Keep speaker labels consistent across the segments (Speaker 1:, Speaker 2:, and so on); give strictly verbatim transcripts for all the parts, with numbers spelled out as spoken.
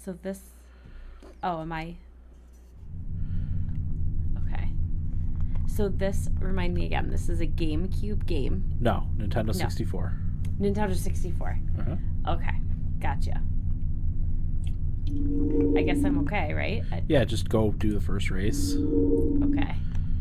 Speaker 1: So this... Oh, am I... Okay. So this, remind me again, this is a GameCube game.
Speaker 2: No, Nintendo sixty-four.
Speaker 1: No. Nintendo sixty-four.
Speaker 2: Uh-huh.
Speaker 1: Okay, gotcha. I guess I'm okay, right? I...
Speaker 2: Yeah, just go do the first race.
Speaker 1: Okay.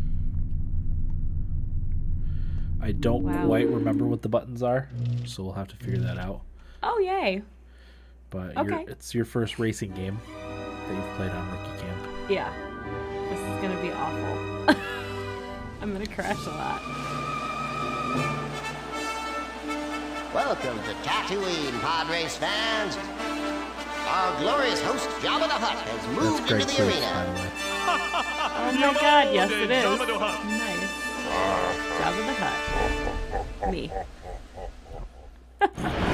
Speaker 2: I don't
Speaker 1: Wow.
Speaker 2: quite remember what the buttons are, so we'll have to figure that out.
Speaker 1: Oh, yay.
Speaker 2: But
Speaker 1: Okay.
Speaker 2: you're, it's your first racing game that you've played on Rookie Camp.
Speaker 1: Yeah. This is going to be awful. I'm going to crash a lot.
Speaker 3: Welcome to Tatooine, pod race fans. Our glorious host, Jabba the Hutt, has
Speaker 2: That's
Speaker 3: moved
Speaker 2: Greg
Speaker 3: into the
Speaker 2: Proof,
Speaker 3: arena.
Speaker 2: by the way.
Speaker 1: Oh my god, yes it is. Nice. Jabba the Hutt. Me.
Speaker 3: The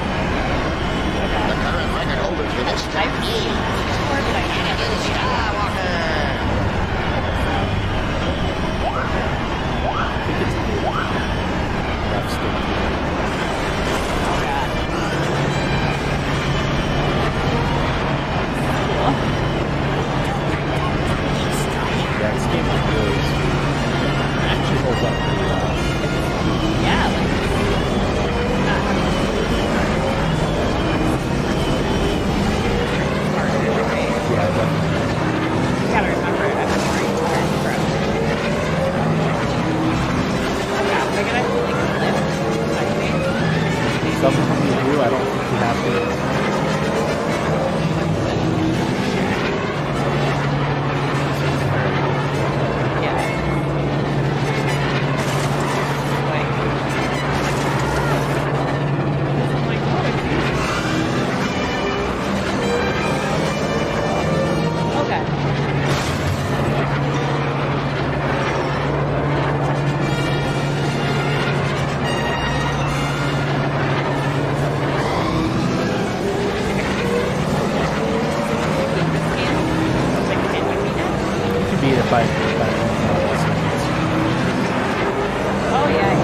Speaker 3: current record holder for this time is Anakin Skywalker.
Speaker 2: Rough stick.
Speaker 1: Oh god.
Speaker 2: Yeah, this game is really actually holds up pretty well.
Speaker 1: Yeah, like,
Speaker 2: Yeah, definitely.
Speaker 1: you gotta remember, I've been wearing tires forever. Oh god, am I gonna have to like flip sideways?
Speaker 2: Some of them you do, I don't think you have to.
Speaker 1: Yeah. Like, I'm like, oh, it's easy. Okay. Like, can you beat it?
Speaker 2: You can beat it by, by
Speaker 1: Oh, yeah.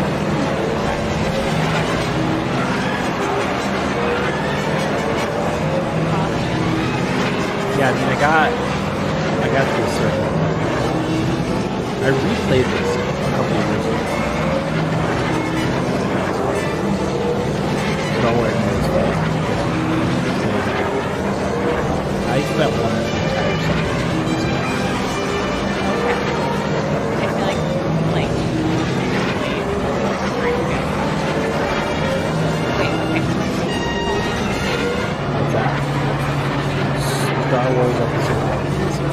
Speaker 2: Yeah, I mean, I got, I got to a certain point. I replayed this a couple of years ago. Nowhere near as fast. I spent one or two entire seconds.
Speaker 1: Okay. I feel like, like, played pretty good. Wait, okay.
Speaker 2: What's that? Star Wars Episode one.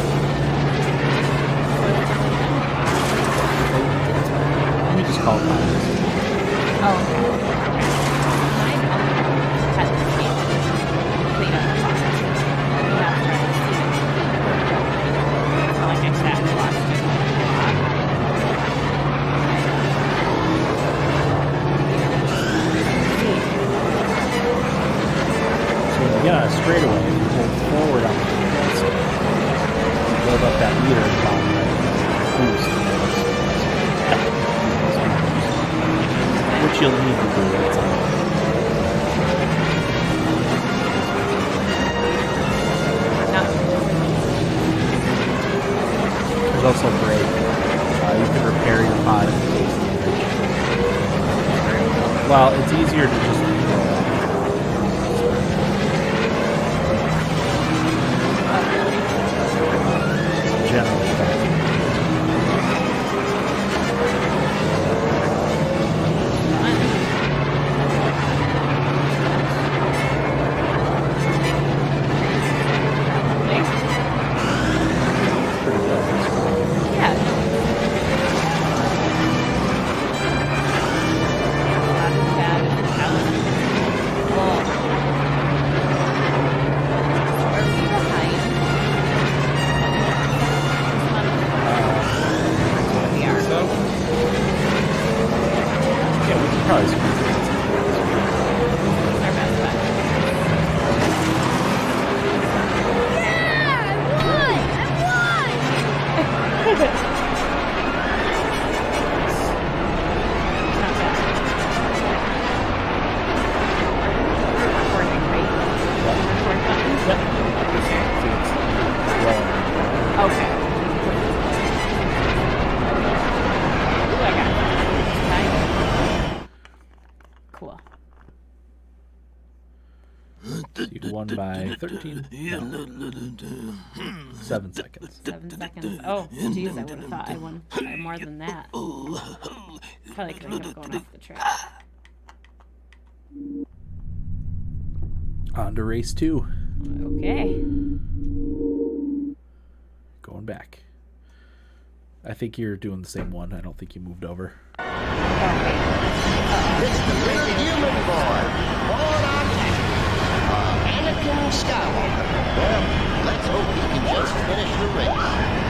Speaker 2: Let me just call it Pirates.
Speaker 1: Oh, okay. Mine only had the game clean up the box. And that's trying to see it. It's not like I sat and watched it a lot.
Speaker 2: So when you get on a straightaway, you hold forward on the control stick. You build up that meter and bottom right. Boost. Which you'll need to do at some point.
Speaker 1: Not
Speaker 2: There's also brake. Uh, you can repair your pod if it takes damage. Well, it's easier to just go off. Generally, pretty good.
Speaker 1: yeah, no. Not as bad as the challenge. Well, are we behind? We are.
Speaker 2: So, yeah, we can probably squeeze it in some ways.
Speaker 1: It's our best bet. Not bad. We're recording, right? Record button?
Speaker 2: Yep. won by thirteen. No. Seven seconds.
Speaker 1: Seven seconds. Oh, geez, I would have thought I won by more than that. Probably because I kept going off the track.
Speaker 2: On to race two.
Speaker 1: Okay.
Speaker 2: Going back. I think you're doing the same one. I don't think you moved over.
Speaker 3: It's the little human boy, born on Tatooine, uh, Anakin Skywalker. Well, let's hope he can just finish the race.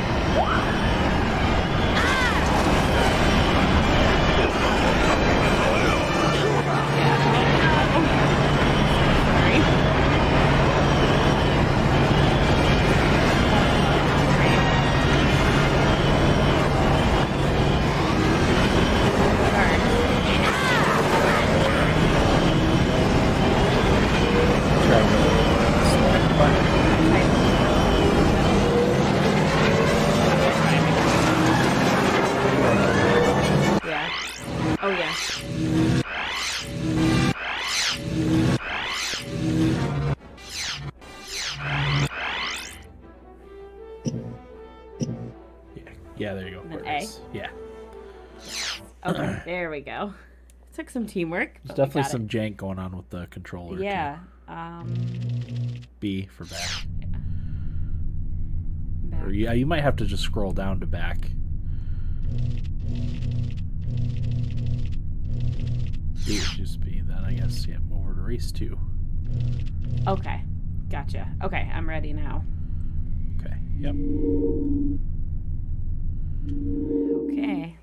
Speaker 2: Yeah, there you go.
Speaker 1: An A?
Speaker 2: Yeah.
Speaker 1: Okay, there we go. Took some teamwork.
Speaker 2: There's definitely some jank going on with the controller.
Speaker 1: Yeah. Um,
Speaker 2: B for back.
Speaker 1: Yeah. Back.
Speaker 2: Or yeah, you might have to just scroll down to back. B would just be then, I guess. Yeah, move over to race two.
Speaker 1: Okay, gotcha. Okay, I'm ready now.
Speaker 2: Okay. Yep.
Speaker 1: Okay.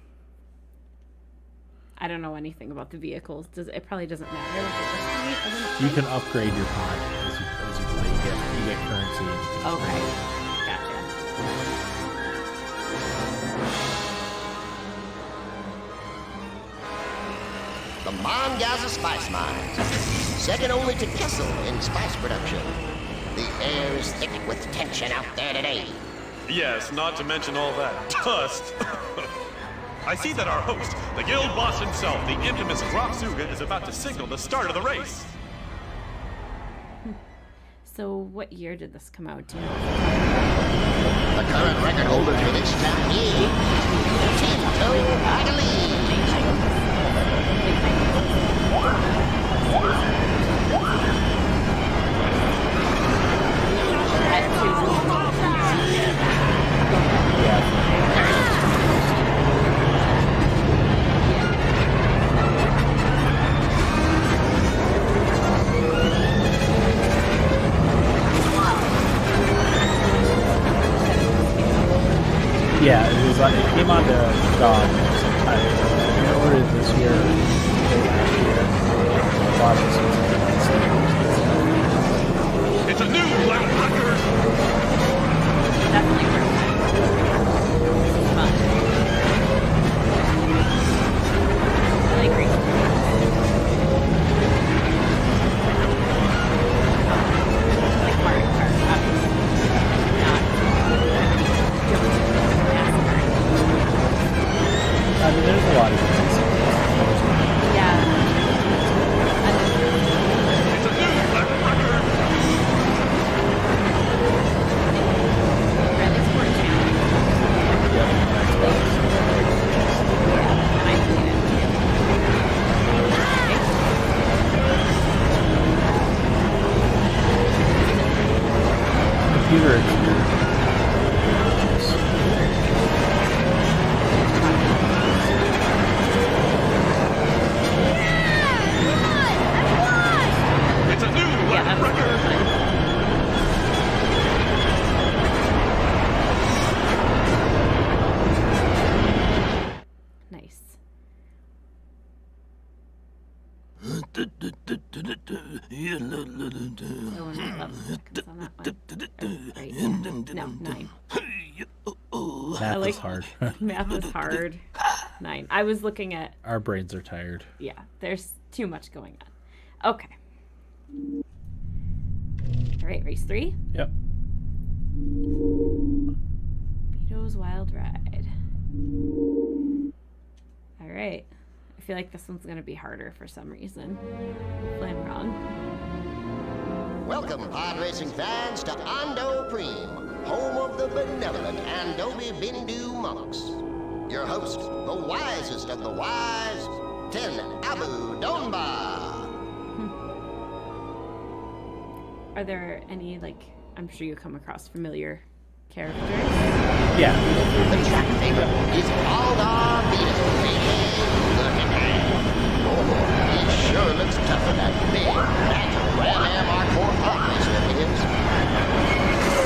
Speaker 1: I don't know anything about the vehicles. Does it probably doesn't matter? Like at this point, doesn't it?
Speaker 2: You can upgrade your pod as you as you play. You get you get currency. And you can
Speaker 1: Okay, gotcha.
Speaker 3: The Mongaza Spice Mines, second only to Kessel in spice production. The air is thick with tension out there today.
Speaker 4: Yes, not to mention all that dust. I see that our host, the guild boss himself, the infamous Dropsuga, is about to signal the start of the race.
Speaker 1: So what year did this come out? Do you know?
Speaker 3: The current record holder for this time is Tinto Adelie.
Speaker 2: Yeah, it was like, it came on to Dog sometime. I remember this year, or last year. I thought it was
Speaker 4: It's a new black record!
Speaker 1: Definitely first time. This is fun. I like racing. Like Mario Kart, obviously. Not
Speaker 2: I mean, there's a lot of different things.
Speaker 1: Yeah.
Speaker 4: It's a new black record!
Speaker 1: Rally Sport Challenge.
Speaker 2: Yep, Xbox.
Speaker 1: And I played it too.
Speaker 2: Computer experience.
Speaker 4: It's a new
Speaker 1: Yeah,
Speaker 4: black
Speaker 1: that was
Speaker 4: record!
Speaker 1: fun. Nice. Oh, and eleven seconds on that one. Right, yeah. No, nine.
Speaker 2: Math
Speaker 1: like-
Speaker 2: is hard.
Speaker 1: Math is hard. Nine. I was looking at,
Speaker 2: Our brains are tired.
Speaker 1: yeah, there's too much going on. Okay. All right, race three.
Speaker 2: Yep.
Speaker 1: Vito's Wild Ride. All right. I feel like this one's going to be harder for some reason. Hopefully I'm wrong.
Speaker 3: Welcome, pod racing fans, to Ando Preem, home of the benevolent Andobi Bindu monks. Your host, the wisest of the wise, Ten Abu Donba.
Speaker 1: Are there any, like, I'm sure you come across familiar characters?
Speaker 2: Yeah.
Speaker 3: The track favorite is Aldar Beetle, aka Looking Man. Oh boy, he sure looks tougher than big, natural Ram Am hardcore pod racer of his.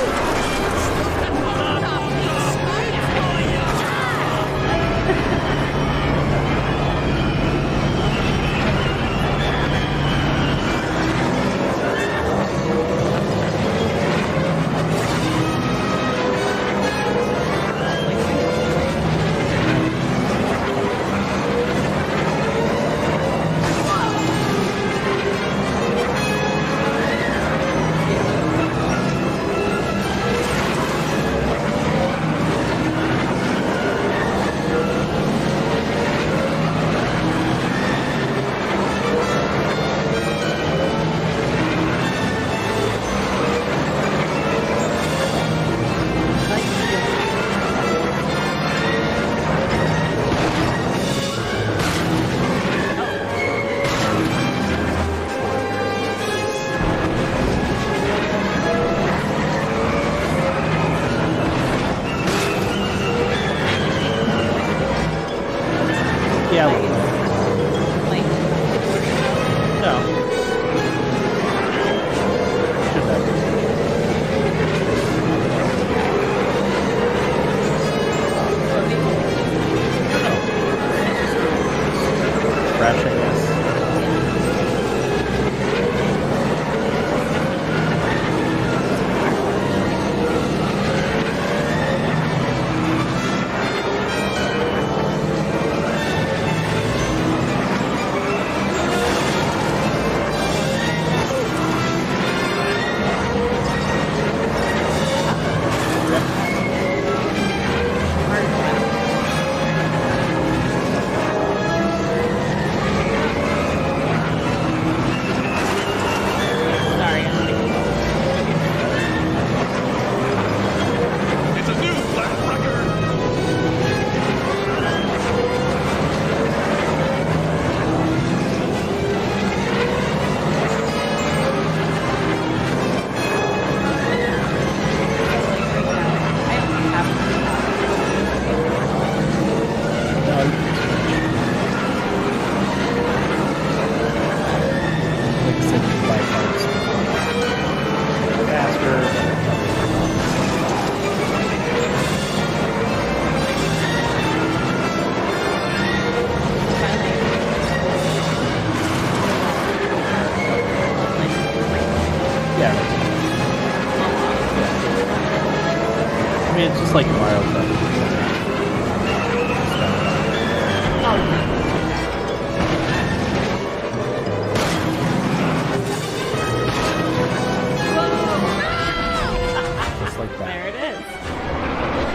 Speaker 2: Yeah.
Speaker 1: Like,
Speaker 2: No. Should have. Fresh, I guess.
Speaker 1: sorry, I'm thinking.
Speaker 4: It's a new black record.
Speaker 1: I don't have
Speaker 2: No, like seventy-five parts. Faster. Yeah. I mean, it's just like Mario Kart. Just like that.
Speaker 1: There it is.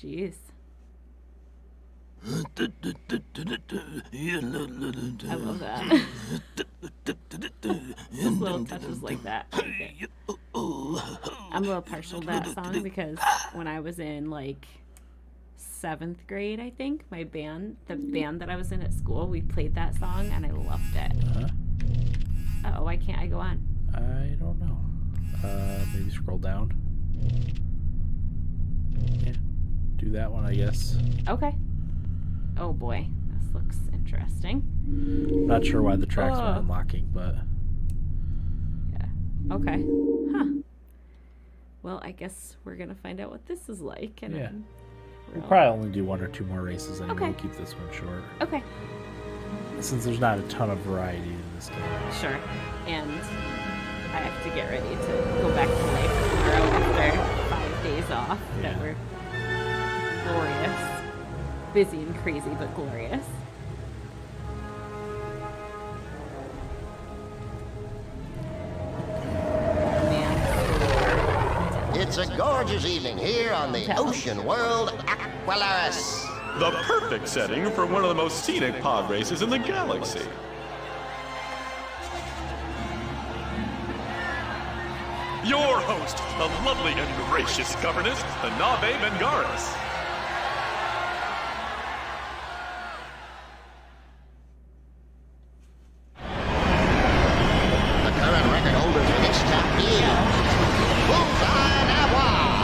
Speaker 1: jeez. I love that. Just little touches like that. Okay. I'm a little partial to that song because when I was in like seventh grade, I think, my band, the band that I was in at school, we played that song and I loved it.
Speaker 2: Uh-huh.
Speaker 1: Uh-oh, why can't I go on?
Speaker 2: I don't know. Uh, maybe scroll down. Yeah. Do that one, I guess.
Speaker 1: Okay. Oh boy, this looks interesting.
Speaker 2: Not sure why the tracks
Speaker 1: uh.
Speaker 2: weren't unlocking, but...
Speaker 1: Yeah. Okay. Huh. Well, I guess we're going to find out what this is like. And
Speaker 2: yeah.
Speaker 1: then
Speaker 2: We'll
Speaker 1: we'll...
Speaker 2: probably only do one or two more races anyway.
Speaker 1: Okay.
Speaker 2: We'll keep this one short.
Speaker 1: Okay.
Speaker 2: Since there's not a ton of variety in this game.
Speaker 1: Sure. And I have to get ready to go back to life tomorrow after five days off
Speaker 2: Yeah.
Speaker 1: that were glorious. Busy and crazy, but glorious.
Speaker 3: It's a gorgeous evening here on the ocean world Aqualaris.
Speaker 4: The perfect setting for one of the most scenic pod races in the galaxy. Your host, the lovely and gracious governess, the Nave Bengaris.
Speaker 3: The current record holder for this lap is Bullseye awhile.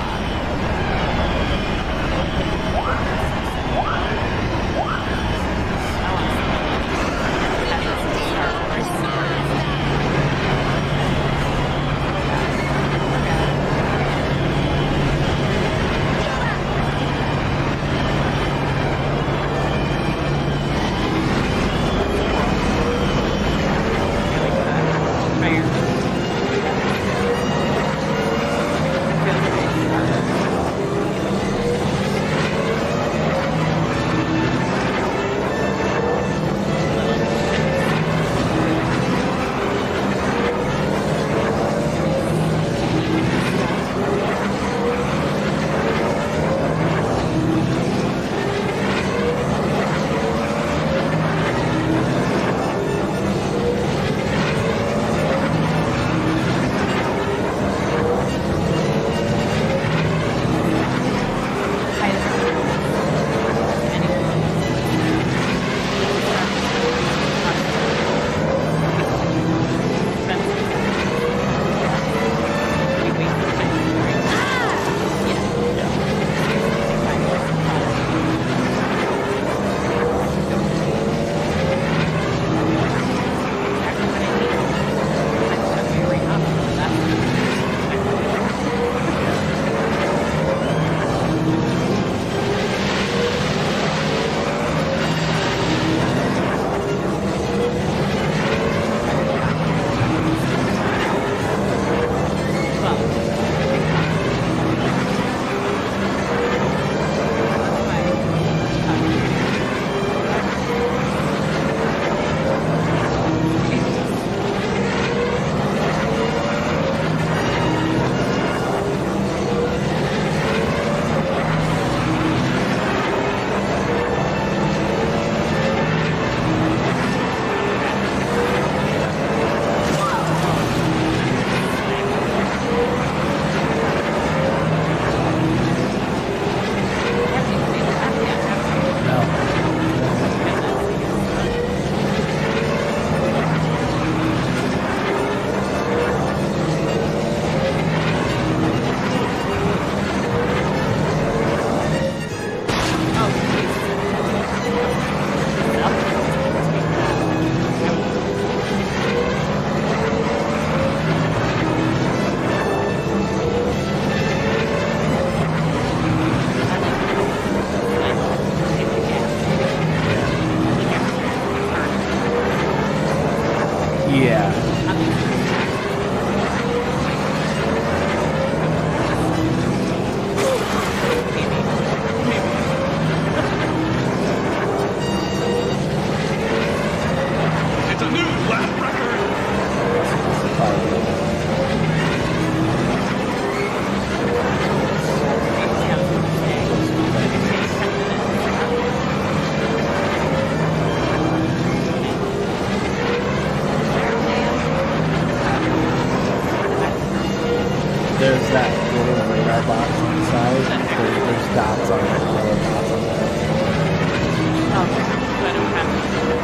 Speaker 2: side, there, there's dots on it, yellow dots on it.
Speaker 1: Okay, so I don't have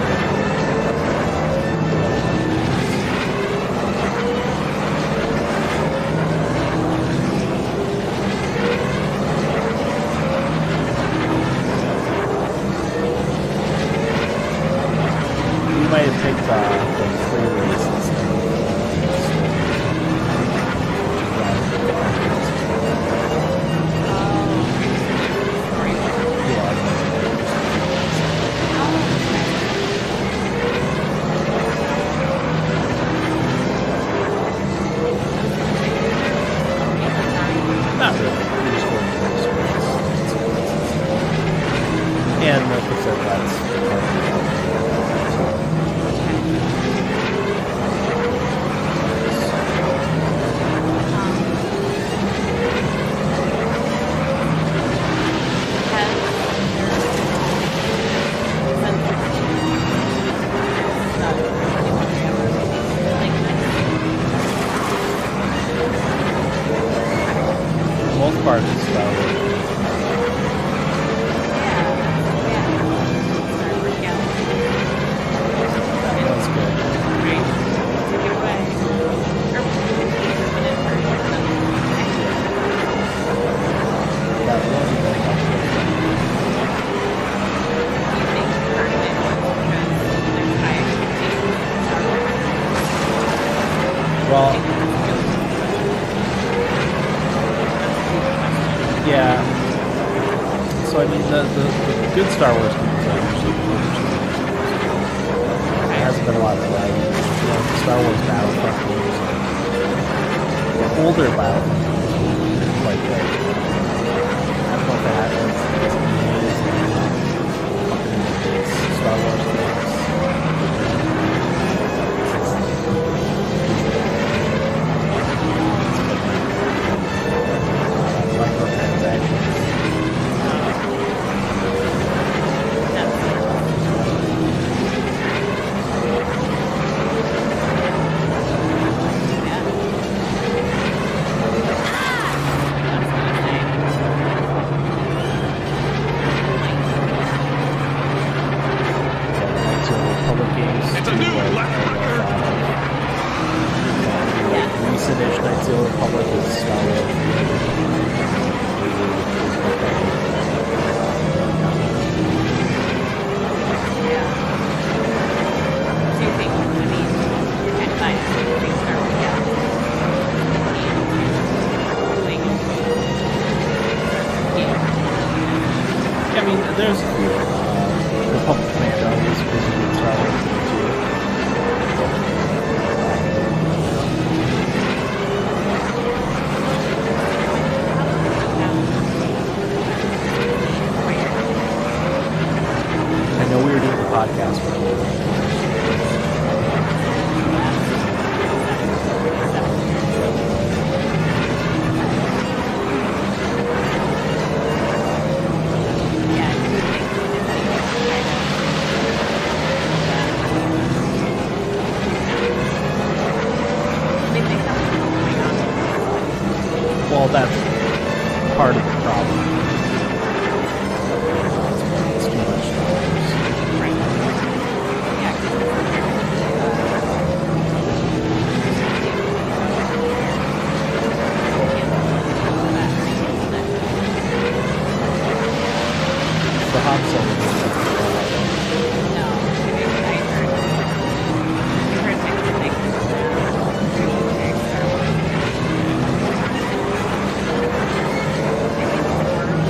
Speaker 2: You might have picked uh, the free race instead of not really. You just go into the screens. And like I said, that's the part of the most part of the Star Wars. That's good. That one well, yeah. So I mean, the, the, the good Star Wars movies are usually usually there hasn't been a lot of variety. You know, the Star Wars Battlefront movies, the older Battlefront movies are quite good. I don't know if that happens. It's fucking Star Wars games. Microtransactions.
Speaker 4: It's a new Latin record.
Speaker 2: Recent-ish Knights of the Old Republic is Star Wars. I mean, there's a few. Uh, Republic Commando is basically Star Wars too. I know we were doing the podcast, but well, that's part of the problem. It's too much Star Wars.
Speaker 1: Right.
Speaker 2: The Han Solo movie.
Speaker 1: No, I heard, I heard mixed things. Very Star Wars.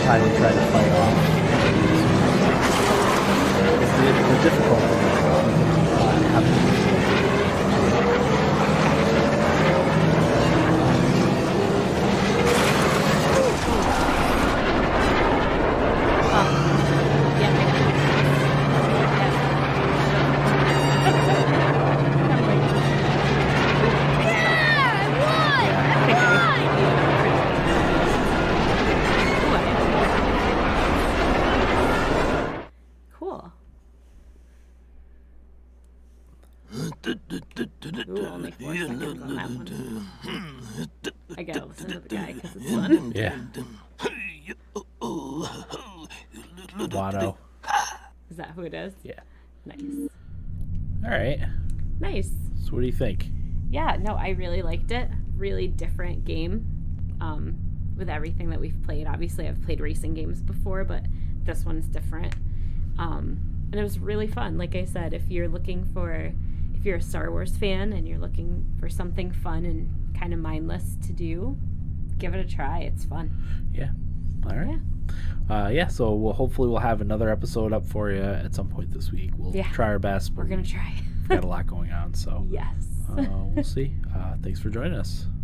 Speaker 2: time we try to fight off. It's the, the difficulty uh, happening.
Speaker 1: Ooh, only four seconds on that one. I gotta listen to the guy because it's fun.
Speaker 2: Yeah. Watto.
Speaker 1: Is that who it is?
Speaker 2: Yeah.
Speaker 1: Nice.
Speaker 2: All right.
Speaker 1: Nice.
Speaker 2: So what do you think?
Speaker 1: Yeah, no, I really liked it. Really different game um, with everything that we've played. Obviously, I've played racing games before, but this one's different. Um, and it was really fun. Like I said, if you're looking for... If you're a Star Wars fan and you're looking for something fun and kind of mindless to do, give it a try. It's fun.
Speaker 2: Yeah. All right.
Speaker 1: Yeah.
Speaker 2: Uh, yeah, so we'll hopefully we'll have another episode up for you at some point this week. We'll
Speaker 1: yeah.
Speaker 2: try our best.
Speaker 1: We're going to try.
Speaker 2: We've got a lot going on, so
Speaker 1: yes.
Speaker 2: uh, we'll see. Uh, thanks for joining us.